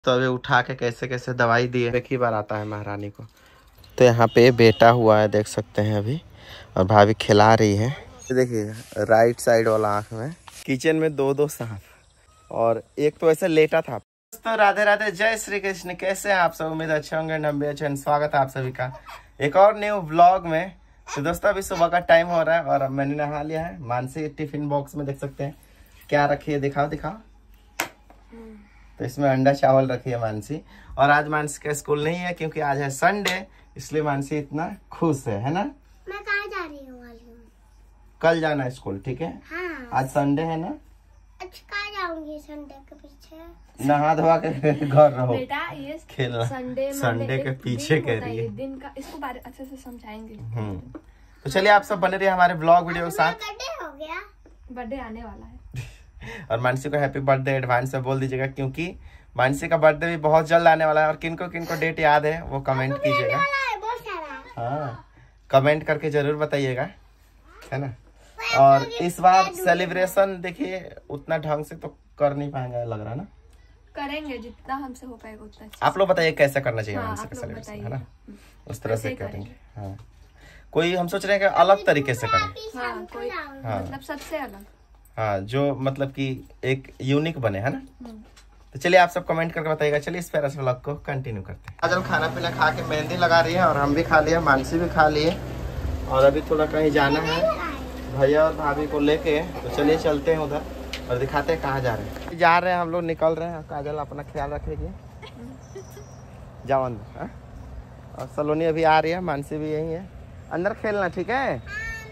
तो अभी उठा के कैसे कैसे दवाई दिए, एक ही बार आता है महारानी को। तो यहाँ पे बेटा हुआ है, देख सकते हैं अभी, और भाभी खिला रही है। देखिए राइट साइड वाला आँख में, किचन में दो सांप, और एक तो ऐसे लेटा था। दोस्तों राधे राधे, जय श्री कृष्ण। कैसे हैं आप सब? उम्मीद अच्छे होंगे, नब्बे अच्छे। स्वागत है आप सभी का एक और न्यू व्लॉग में। तो दोस्तों अभी सुबह का टाइम हो रहा है और अब मैंने नहा लिया है। मानसी टिफिन बॉक्स में देख सकते हैं क्या रखी है, दिखाओ। तो इसमें अंडा चावल रखी है मानसी। और आज मानसी का स्कूल नहीं है क्योंकि आज है संडे, इसलिए मानसी इतना खुश है ना। मैं कहाँ जा रही हूँ? कल जाना है स्कूल, ठीक है? हाँ। आज संडे है ना। अच्छा कहाँ जाऊंगी? संडे के पीछे नहा धोवा के घर रहो बेटा। ये खेलना संडे के पीछे कह रही है। दिन का इसको बारे अच्छे से समझाएंगे। तो चलिए आप सब बने रहिए हमारे ब्लॉग वीडियो के साथ। बर्थडे हो गया, बर्थडे आने वाला है और मानसी को हैप्पी बर्थडे एडवांस में बोल दीजिएगा, क्योंकि मानसी का बर्थडे भी बहुत जल्द आने वाला है। और किनको किनको डेट याद है वो कमेंट कीजिएगा। हाँ, कमेंट करके जरूर बताइएगा, है ना। और इस बार सेलिब्रेशन देखिए उतना ढंग से तो कर नहीं पाएंगे, लग रहा है ना। करेंगे जितना हमसे हो पाएगा उतना। आप लोग बताइए कैसे करना चाहिए। हाँ, मानसी का सेलिब्रेशन, है ना, उस तरह ऐसे से ही करेंगे। हाँ, कोई हम सोच रहे हैं कि अलग तरीके से करें। हाँ, कोई मतलब सबसे अलग। हाँ, जो मतलब कि एक यूनिक बने, है ना। तो चलिए आप सब कमेंट करके बताइएगा। चलिए इस प्यारे से व्लॉग को कंटिन्यू करते हैं। आज खाना पीना खा के मेहंदी लगा रही है और हम भी खा लिए, मानसी भी खा लिए। और अभी थोड़ा कहीं जाना है भैया और भाभी को लेके, तो चलिए चलते हैं उधर और दिखाते हैं कहाँ जा रहे हैं। जा रहे हैं हम लोग, निकल रहे हैं। काजल अपना ख्याल रखेगी, जाओ अंदर। हाँ? और सलोनी अभी आ रही है, मानसी भी यही है। अंदर खेलना, ठीक है?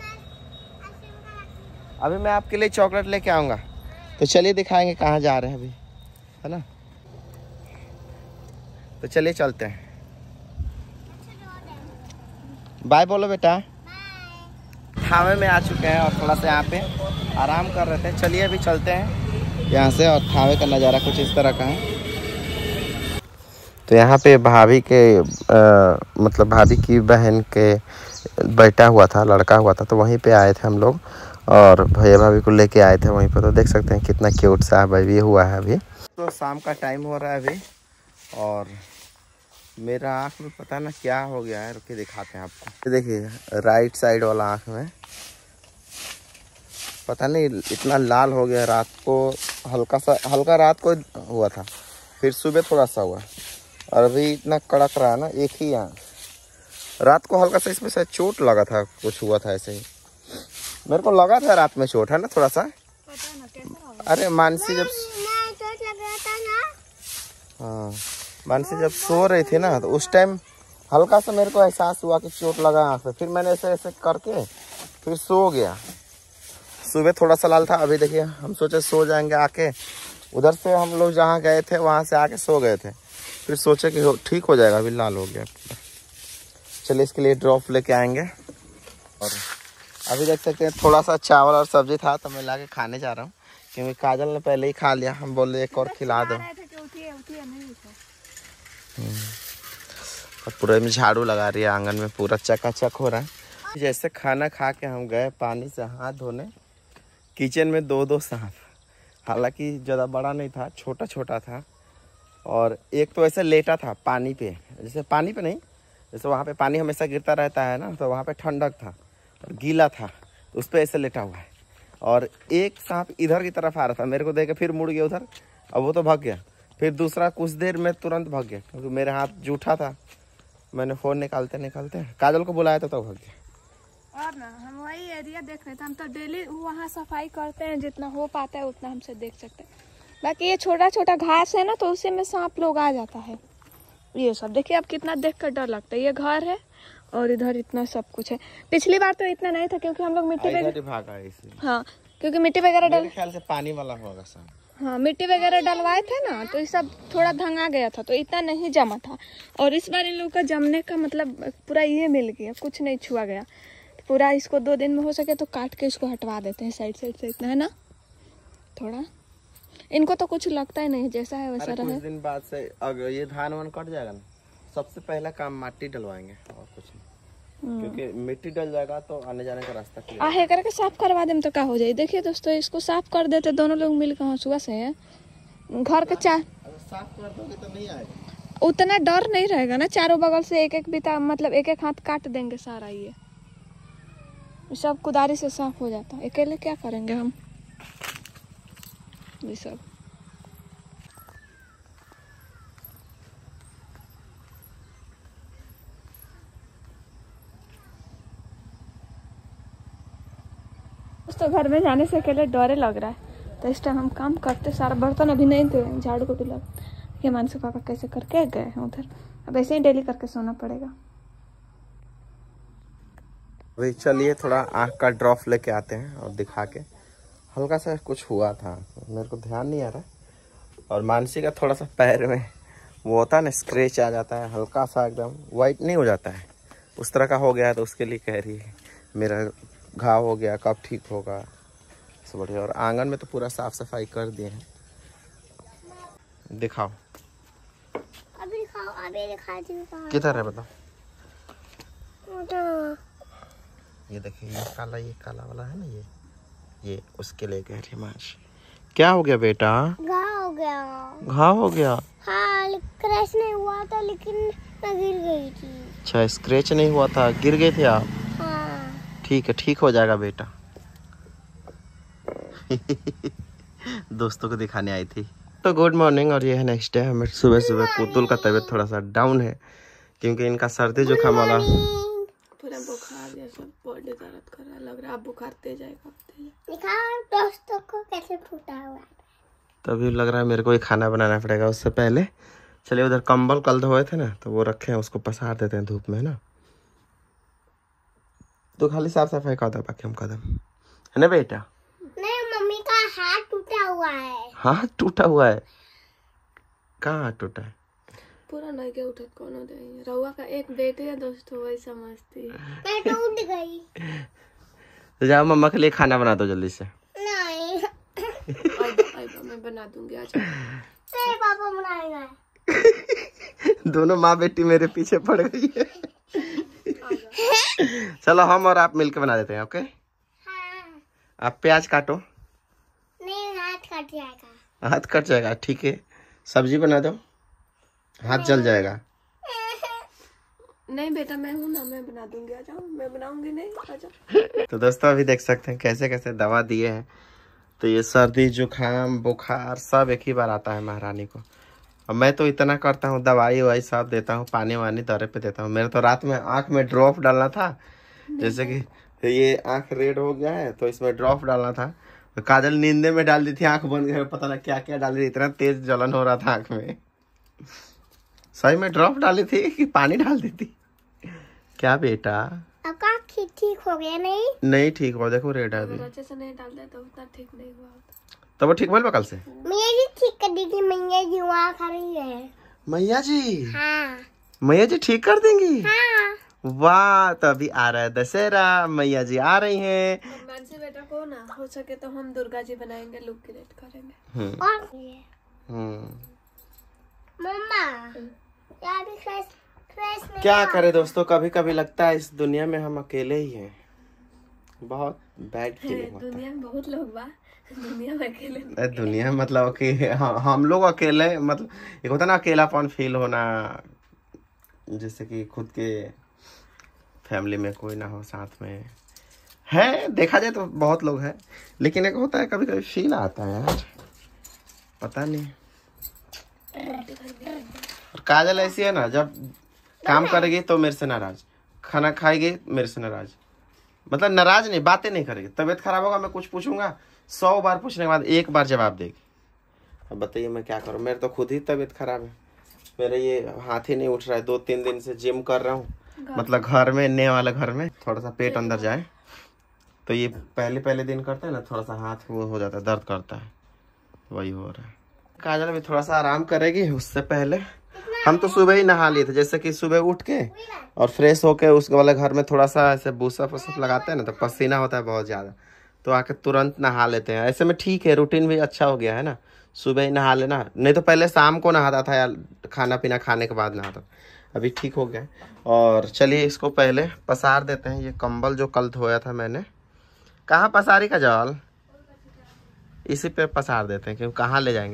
अभी मैं आपके लिए चॉकलेट लेके आऊँगा। तो चलिए दिखाएंगे कहाँ जा रहे हैं अभी, है ना। तो चलिए चलते हैं। बाय बोलो बेटा। थावे में आ चुके हैं और थोड़ा सा यहाँ पे आराम कर रहे थे। चलिए अभी चलते हैं यहाँ से। और थावे का नज़ारा कुछ इस तरह का है। तो यहाँ पे भाभी के मतलब भाभी की बहन के बेटा हुआ था, लड़का हुआ था, तो वहीं पे आए थे हम लोग और भैया भाभी को लेके आए थे वहीं पर। तो देख सकते हैं कितना क्यूट सा बेबी हुआ है अभी। तो शाम का टाइम हो रहा है अभी और मेरा आँख में पता ना क्या हो गया है, रुके दिखाते हैं आपको। देखिए राइट साइड वाला आँख में पता नहीं इतना लाल हो गया। रात को हल्का रात को हुआ था, फिर सुबह थोड़ा सा हुआ और अभी इतना कड़क रहा है ना। एक ही आँख, रात को हल्का सा इसमें शायद चोट लगा था, कुछ हुआ था ऐसे ही। मेरे को लगा था रात में चोट, है ना, थोड़ा सा। अरे मानसी जब हाँ मानसी जब सो रही थी ना, तो उस टाइम हल्का सा मेरे को एहसास हुआ कि चोट लगा आँख पे। फिर मैंने ऐसे ऐसे करके फिर सो गया। सुबह थोड़ा सा लाल था, अभी देखिए हम सोचे सो जाएंगे आके। उधर से हम लोग जहाँ गए थे वहाँ से आके सो गए थे, फिर सोचे कि ठीक हो जाएगा, अभी लाल हो गया। चलिए इसके लिए ड्रॉप लेके आएंगे। और अभी देख सकते हैं थोड़ा सा चावल और सब्जी था तो मैं लाके खाने जा रहा हूँ, क्योंकि काजल ने पहले ही खा लिया। हम बोले एक और खिला दो। और पूरे में झाड़ू लगा रही है, आंगन में पूरा चकाचक हो रहा है। जैसे खाना खा के हम गए पानी से हाथ धोने, किचन में दो सांप। हालांकि ज़्यादा बड़ा नहीं था, छोटा छोटा था। और एक तो ऐसे लेटा था पानी पे, जैसे पानी पे नहीं, जैसे वहाँ पे पानी हमेशा गिरता रहता है ना, तो वहाँ पे ठंडक था और गीला था, तो उस पर ऐसे लेटा हुआ है। और एक सांप इधर की तरफ आ रहा था, मेरे को देख के फिर मुड़ गया उधर, अब वो तो भाग गया। फिर दूसरा कुछ देर में तुरंत भाग गया, क्योंकि मेरे हाथ जूठा था। मैंने फ़ोन निकालते काजल को बुलाया था तो भाग गया। और ना हम वही एरिया देख रहे थे। हम तो डेली वहाँ सफाई करते हैं, जितना हो पाता है उतना हमसे देख सकते हैं। बाकी ये छोटा छोटा घास है ना, तो उसी में सांप लोग आ जाता है। ये सब देखिए अब कितना देख कर डर लगता है। ये घर है और इधर इतना सब कुछ है। पिछली बार तो इतना नहीं था क्योंकि हम लोग मिट्टी वगैरह, हाँ क्योंकि मिट्टी वगैरह डल, ख्याल से पानी वाला होगा सांप। हाँ मिट्टी वगैरह डलवाए थे ना, तो ये सब थोड़ा धंगा गया था, तो इतना नहीं जमा था। और इस बार इन लोगों का जमने का मतलब पूरा ये मिल गया, कुछ नहीं छुआ गया पूरा। इसको 2 दिन में हो सके तो काट के इसको हटवा देते हैं साइड से इतना, है ना। थोड़ा इनको तो कुछ लगता ही नहीं, जैसा है वैसा रहे। कुछ दिन बाद से अगर ये धान वान कट जाएगा ना, सबसे पहला काम माटी डलवाएंगे और कुछ नहीं। क्योंकि मिट्टी डल जाएगा तो आने जाने का रास्ता क्लियर आहे करके साफ करवा दें तो क्या हो जाए। देखिए दोस्तों, इसको साफ कर देते दोनों लोग मिलकर हंसुआ से घर के साफ कर दोगे तो नहीं आएगा। उतना डर नहीं रहेगा ना, चारों बगल से एक एक बिता मतलब एक एक हाथ काट देंगे सारा। ये सब कुदारी से साफ हो जाता है, अकेले क्या करेंगे हम ये सब। तो घर में जाने से अकेले डरे लग रहा है, तो इस टाइम हम काम करते, सारा बर्तन अभी नहीं धोए, झाड़ू को भी ये मानसू पापा कैसे करके गए हैं उधर। अब ऐसे ही डेली करके सोना पड़ेगा। भाई चलिए थोड़ा आँख का ड्रॉप लेके आते हैं और दिखा के। हल्का सा कुछ हुआ था, मेरे को ध्यान नहीं आ रहा। और मानसी का थोड़ा सा पैर में वो होता है ना, स्क्रैच आ जाता है, हल्का सा एकदम वाइट नहीं हो जाता है, उस तरह का हो गया है। तो उसके लिए कह रही है मेरा घाव हो गया, कब ठीक होगा, सब बढ़िया। और आंगन में तो पूरा साफ सफाई कर दिए हैं। दिखाओ, अभी दिखाओ, अभी दिखा दूँ। किधर है बताओ। ये देखिए, ये काला वाला है ना, ये उसके लिए कह रही है माश। क्या हो गया बेटा? घाव हो गया। घाव हो गया? हाँ, क्रैश नहीं हुआ था लेकिन मैं गिर गई थी। अच्छा, स्क्रैच नहीं हुआ था, गिर गए थे आप? हाँ। ठीक है, ठीक हो जाएगा बेटा। दोस्तों को दिखाने आई थी। तो गुड मॉर्निंग, और ये है नेक्स्ट डे। हमें सुबह सुबह पुतुल का तबीयत थोड़ा सा डाउन है, क्योंकि इनका सर्दी जुकाम वाला पूरा बुखार जैसा बॉडी दर्द कर रहा है, लग रहा है अब बुखार तेज आएगा। दिखाओ दोस्तों को कैसे टूटा हुआ है। तभी लग रहा है मेरे को ही खाना बनाना पड़ेगा। उससे पहले चलिए, उधर कंबल कल धोए थे ना, तो वो रखे हैं, उसको पसार देते हैं धूप में ना। तो खाली साफ सफाई का होता है, बाकी हम कदम है ना बेटा। नहीं, मम्मी का हाथ टूटा हुआ है। हाथ टूटा हुआ है? कहाँ हाथ टूटा है? पूरा नहीं के उठत कोनो दे रउआ का एक बेटे है दोस्तों, वही समझती है। मैं टूट गई। तो जाओ मम्मा के लिए खाना बना दो जल्दी से। नहीं, आइबा मैं बना दूंगी आज। नहीं पापा बनाएगा। दोनों माँ बेटी मेरे पीछे पड़ गई है। चलो हम और आप मिलके बना देते हैं, ओके? हाँ। आप प्याज काटो। नहीं, हाथ कट जाएगा। हाथ कट जाएगा? ठीक है, सब्जी बना दो, हाथ जल जाएगा। नहीं बेटा, मैं हूँ ना, मैं बना दूंगी, आ जाओ। मैं बनाऊंगी नहीं, आ जाओ। तो दोस्तों अभी देख सकते हैं कैसे कैसे दवा दिए हैं। तो ये सर्दी जुकाम बुखार सब एक ही बार आता है महारानी को। और मैं तो इतना करता हूँ, दवाई ववाई सब देता हूँ, पानी वानी दरे पे देता हूँ। मेरे तो रात में आँख में ड्रॉप डालना था, जैसे कि ये आँख रेड हो गया है तो इसमें ड्रॉप डालना था। तो काजल नींदे में डाल दी थी, आँख बंद कर, पता ना क्या क्या डाल दी, इतना तेज जलन हो रहा था आँख में। सही में ड्रॉप डाली थी कि पानी डाल दी थी? क्या बेटा? आपका ठीक हो गया? नहीं ठीक हो, देखो रेड है अभी। अच्छे से नहीं डाल दे तो उतना ठीक नहीं हुआ होता। तो वो ठीक बोल कल से? मैया जी ठीक कर दी थी। मैया जी वहाँ खड़ी है। मैया जी? हाँ। मैया जी ठीक कर देंगी? हाँ। वाह, तो अभी आ रहा है दशहरा, मैया जी आ रही हैं। मानसी बेटा को ना हो सके तो हम दुर्गा जी बनाएंगे, लुक क्रिएट करेंगे। और मम्मा यार भी फ्रेश नहीं। क्या करे दोस्तों, कभी कभी लगता है इस दुनिया में हम अकेले ही हैं। बहुत बैड फीलिंग होता है। दुनिया में बहुत लोग बा, दुनिया में अकेले। दुनिया मतलब कि हम लोग अकेले, मतलब एक होता ना अकेलापन फील होना, जैसे कि खुद के फैमिली में कोई ना हो साथ में है। देखा जाए तो बहुत लोग हैं, लेकिन एक होता है कभी कभी फील आता है यार, पता नहीं। और काजल ऐसी है ना, जब काम करेगी तो मेरे से नाराज, खाना खाएगी मेरे से नाराज, मतलब नाराज नहीं, बातें नहीं करेगी। तबीयत खराब होगा, मैं कुछ पूछूंगा, 100 बार पूछने के बाद 1 बार जवाब देगी। अब बताइए मैं क्या करूं? मेरे तो खुद ही तबीयत खराब है, मेरा ये हाथ ही नहीं उठ रहा है। 2-3 दिन से जिम कर रहा हूँ, मतलब घर में, नए वाले घर में, थोड़ा सा पेट अंदर जाए तो ये पहले दिन करते हैं ना, थोड़ा सा हाथ वो हो जाता है, दर्द करता है, वही हो रहा है। काजल भी थोड़ा सा आराम करेगी। उससे पहले हम तो सुबह ही नहा लिए थे, जैसे कि सुबह उठ के और फ्रेश होके उसके वाले घर में थोड़ा सा ऐसे बूसफ वूसफ लगाते हैं ना, तो पसीना होता है बहुत ज़्यादा, तो आके तुरंत नहा लेते हैं। ऐसे में ठीक है, रूटीन भी अच्छा हो गया है ना, सुबह ही नहा लेना, नहीं तो पहले शाम को नहाता था यार, खाना पीना खाने के बाद नहाता। अभी ठीक हो गया। और चलिए इसको पहले पसार देते हैं। ये कंबल जो कल धोया था मैंने, कहाँ पसारी का जल, इसी पे पसार देते हैं, क्योंकि कहाँ ले जाएंगे।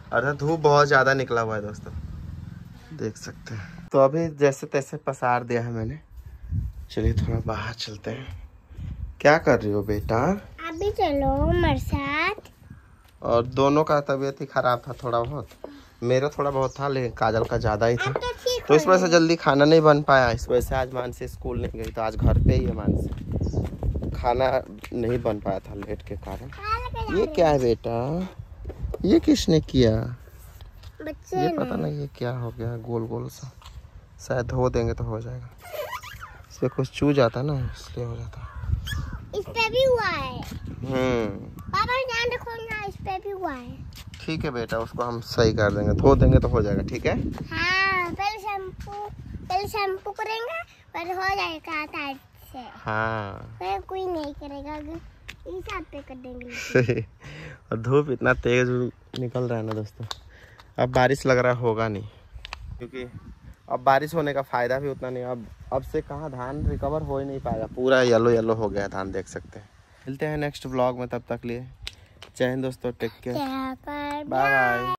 अर्थात धूप बहुत ज्यादा निकला हुआ है दोस्तों, देख सकते हैं। तो अभी जैसे तैसे पसार दिया है मैंने, चलिए थोड़ा बाहर चलते हैं। क्या कर रही हो बेटा? अभी चलो हमारे साथ। और दोनों का तबीयत ही खराब था थोड़ा बहुत, मेरा थोड़ा बहुत था लेकिन काजल का ज्यादा ही था। तो इस वजह से जल्दी खाना नहीं बन पाया, इस वजह से आज मानसी स्कूल नहीं गई, तो आज घर पे ही है मानसी। खाना नहीं बन पाया था लेट के कारण। ये क्या है बेटा? ये किसने किया? बच्चे ये पता नहीं ये क्या हो गया, गोल गोल सा। शायद धो देंगे तो हो जाएगा। इस पे कुछ चू जाता ना, इसलिए हो जाता। इस पे भी हुआ है। पापा ध्यान रखो ना, इस पे भी हुआ है। ठीक है बेटा, उसको हम सही कर देंगे, धो देंगे तो हो जाएगा। ठीक है हाँ, पहले शैम्पू करेंगे पर हो जाएगा टाइट से। हाँ फिर कोई नहीं करेगा, इस हाथ पे कर देंगे। और धूप इतना तेज निकल रहा है ना दोस्तों, अब बारिश लग रहा होगा नहीं, क्योंकि अब बारिश होने का फायदा भी उतना नहीं। अब से कहाँ धान रिकवर हो ही नहीं पाएगा, पूरा येलो येलो हो गया धान, देख सकते हैं। मिलते हैं नेक्स्ट व्लॉग में, तब तक लिए जय हिंद दोस्तों, टेक केयर, बाय बाय।